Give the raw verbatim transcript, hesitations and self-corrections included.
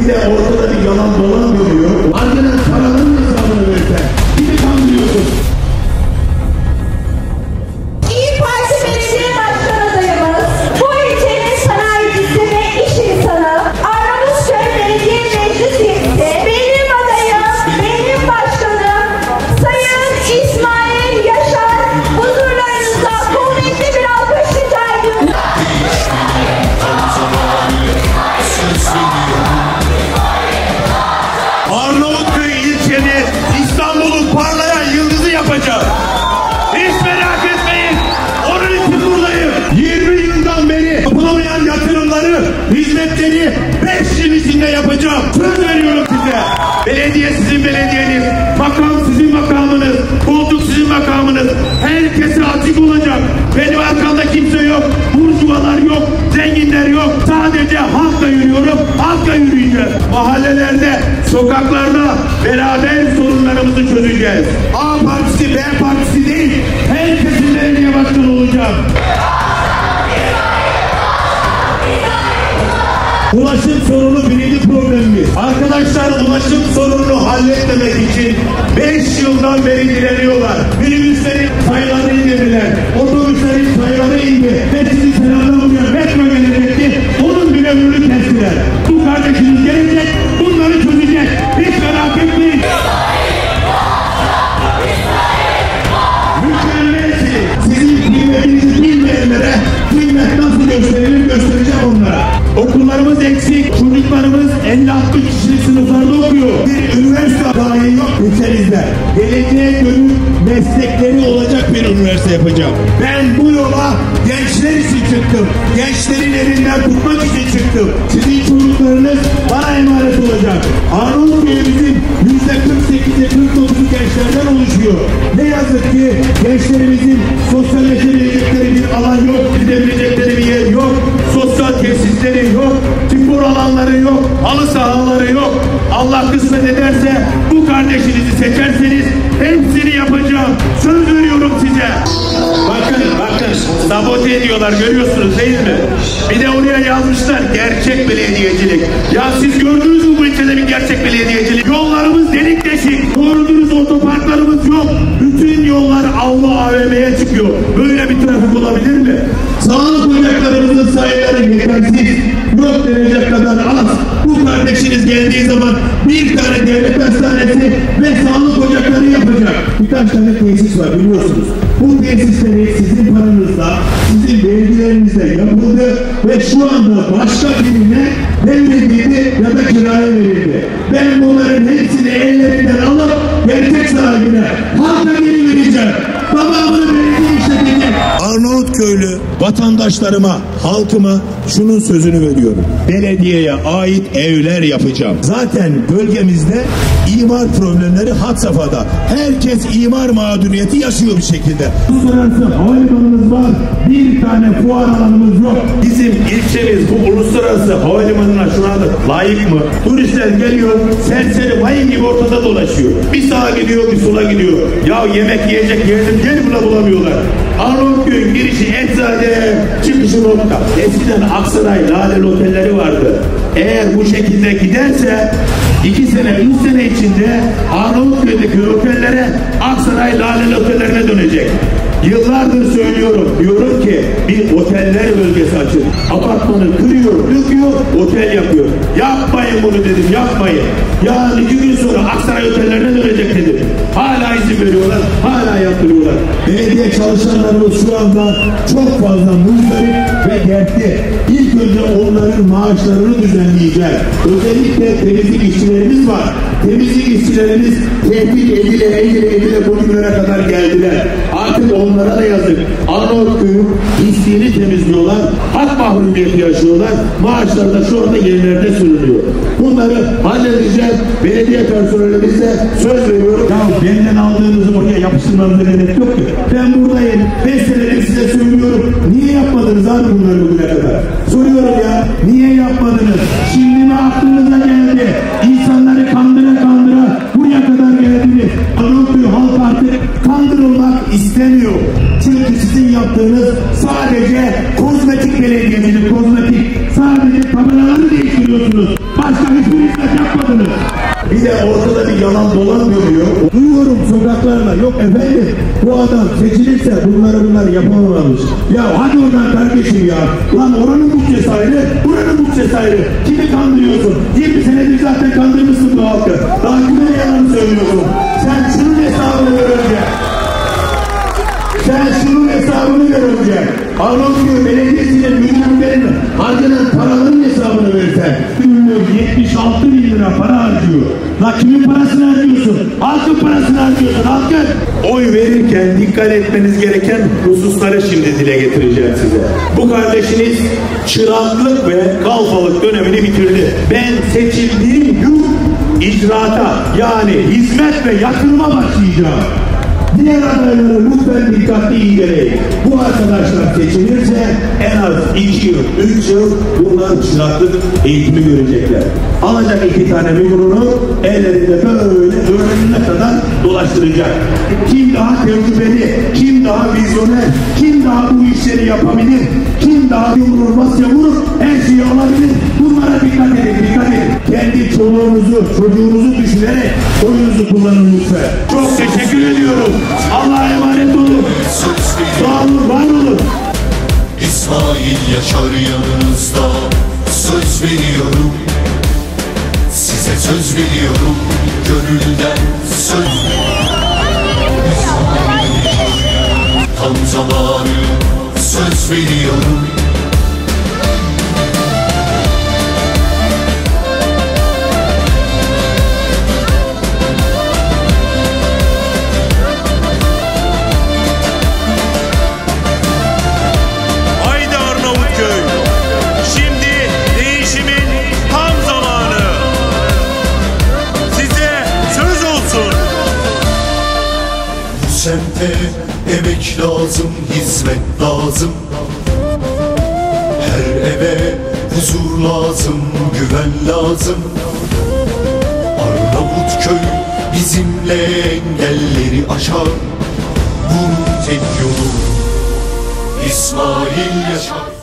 bize ortada bir yalan dolan görüyor. Ardından paranın hesabını verse. Kimi kandırıyorsun? İyi Parti Belediye Başkan adayımız, bu ilçenin sanayicisi ve iş insanı, Arnavutköy Belediye Meclis Üyesi, benim adayım, benim başkanım, Sayın İsmail Yaşar, huzurlarınızda kuvvetli bir alkış rica ediyorum. Arnavutköy ilçeni İstanbul'un parlayan yıldızı yapacağız. Hiç merak etmeyin. Onun için buradayım. yirmi yıldan beri yapılamayan yatırımları, hizmetleri beş yıl içinde yapacağım. Söz veriyorum size. Belediye sizin belediyeniz, makam sizin makamınız, koltuk sizin makamınız. Herkese açık olacak. Benim arkamda kimse yok. Burjuvalar yok, zenginler yok. Sadece halkla yürüyorum, halkla yürüyeceğiz. Mahallelerde, sokaklarda beraber sorunlarımızı çözeceğiz. A partisi, B partisi değil, herkesin belediye başkanı olacağım. Ulaşım sorunu birinci problemimiz. Arkadaşlar ulaşım sorununu halletmemek için beş yıldan beri direniyorlar. Minibüslerin sayıları indirdiler. Otobüslerin sayıları indi. Ve sizi selamlamıyor. Metro gelecekti. Onun bile ömrünü kestiler. Bu kardeşiniz gelecek. Bunları çözecek. Hiç merak etmeyin. Mükemmelsiniz. Sizin kıymetinizi bilmeyenlere kıymet nasıl gösterilir göstereceğim onlara. Okullarımız eksik, çocuklarımız elli altmış kişilik sınıflarda okuyor. Bir üniversite dahi yok ülkemizde. Geleceğe dönük meslekleri olacak bir üniversite yapacağım. Ben bu yola gençler için çıktım. Gençlerin elinden tutmak için çıktım. Sizin çocuklarınız bana emanet olacak. Arnavutköy'ümüzün yüzde kırk sekizi kırk dokuzu gençlerden oluşuyor. Ne yazık ki gençlerimizin sosyalleşebilecekleri bir alan yok, gidebilecekleri bir yer yok. Sosyal tesisleri yok, spor alanları yok, halı sahaları yok. Allah kısmet ederse bu kardeşinizi seçerseniz hepsini yapacağım. Söz veriyorum size. Bakın bakın sabote ediyorlar, görüyorsunuz değil mi? Bir de oraya yazmışlar gerçek belediyecilik. Ya siz gördünüz mü bu ülkede bir gerçek belediyecilik? Yollarımız delik deşik. Doğru dürüst otoparklarımız yok. Bütün yollar avlu A V M'ye çıkıyor. Böyle bir trafik olabilir mi? Sağlık ocaklarımızın sayıları yetersiz. Yok denecek kadar az. Bu kardeşiniz geldiği zaman bir tane devlet hastanesi ve sağlık ocakları yapacak. Birkaç tane tesis var biliyorsunuz. Bu tesisleri sizin paranızla, sizin vergilerinizle yapıldı ve şu anda başka birine devredildi ya da kiraya verildi. Ben bunların hepsini ellerinden alıp gerçek sahibine, halka geri vereceğim. Tamamını belediye işletecek. Arnavutköylü vatandaşlarıma, halkıma şunun sözünü veriyorum. Belediyeye ait evler yapacağım. Zaten bölgemizde imar problemleri had safhada. Herkes imar mağduriyeti yaşıyor bir şekilde. Uluslararası havalimanımız var. Bir tane fuar alanımız yok. Bizim ilçemiz bu uluslararası havalimanına şu anda layık mı? Turistler geliyor, serseri mayın gibi ortada dolaşıyor. Bir sağa gidiyor, bir sola gidiyor. Ya yemek yiyecek yerini gel buna bulamıyorlar. Arnavutköy'ün girişi Eczade, çıkışı nokta. Eskiden Aksaray Laleli otelleri vardı. Eğer bu şekilde giderse iki sene, üç sene içinde Arnavutköy'deki otellere Aksaray Laleli otellerine dönecek. Yıllardır söylüyorum, diyorum ki bir oteller bölgesi açın. Apartmanı kırıyor, döküyor, otel yapıyor. Yapmayın bunu dedim, yapmayın. Yarın iki gün sonra Aksaray otellerine dönecek dedim. Hala izin veriyorlar, hala yaptırıyorlar. Belediye çalışanlarımız şu anda çok fazla muzdarip ve dertli. İlk önce onların maaşlarını düzenleyeceğiz. Özellikle temizlik işçilerimiz var. Temizlik işçilerimiz tehdit edile edile edile bugünlere kadar geldiler. Artık onlara da yazık. Arnavutköy'ün pisliğini temizliyorlar. Hak mahrumiyeti yaşıyorlar. Maaşları da şu anda yerlerde sürülüyor. Bunları halledeceğiz. Belediye personelimize söz veriyorum. Ya benden aldığınızı oraya yapıştırmanıza gerek yok ki. Ben buradayım. Beş senedir size söylüyorum. Niye yapmadınız abi bunları bugüne kadar? Soruyorum ya. Niye yapmadınız? Şimdi mi aklınıza geldi? İnsanları kandıra kandıra buraya kadar geldiniz. Arnavutköy halk artık kandırılmak istemiyor. Çünkü sizin yaptığınız sadece kozmetik belediyecilik, kozmetik. Sadece tabelaları değiştiriyorsunuz. Başka hiçbir hizmet yapmadınız. Bir de ortada bir yalan dolanmıyor diyor. Duyuyorum sokaklarına, yok efendim bu adam seçilirse bunları bunları yapamamış. Ya hadi oradan kardeşim ya. Lan oranın bütçesi ayrı, buranın bütçesi ayrı. Kimi kandırıyorsun? yirmi senedir zaten kandırmışsın bu halkı. Daha kime yalan söylüyorsun? Sen şunun hesabını ver önce. Sen şunun hesabını ver önce. Arnavutköy Belediyesi'nin müdürlerinin harcanan paraların hesabını verirsen günlük yetmiş altı bin lira para harcıyor. La kimin parasını harcıyorsun? Halkın parasını harcıyorsun, halkın. Oy verirken dikkat etmeniz gereken hususları şimdi dile getireceğim size. Bu kardeşiniz çıraklık ve kalfalık dönemini bitirdi. Ben seçildiğim gün icraata yani hizmet ve yatırıma başlayacağım. Diğer adayları lütfen dikkatli inceleyin. Bu arkadaşlar seçilirse en az iki yıl, üç yıl bunlar çıraklık eğitimi görecekler. Alacak iki tane memurunu ellerinde böyle öğrenene kadar dolaştıracak. Kim daha tecrübeli, kim daha vizyoner, kim daha bu işleri yapabilir, kim daha vurur, masaya vurur, her şeyi olabilir. Bunlara dikkat edin, dikkat edin. Kendi çoluğunuzu, çocuğunuzu düşünerek oyunuzu kullanın lütfen. Çok teşekkür ediyorum. Allah'a emanet olun. Sağ olun, var olun. İsmail yaşar yanınızda. Söz veriyorum. Size söz veriyorum. Gönülden söz veriyorum. Tam zamanı söz veriyorum. Semte emek lazım, hizmet lazım. Her eve huzur lazım, güven lazım. Arnavutköy bizimle engelleri aşar. Bunun tek yolu İsmail yaşar.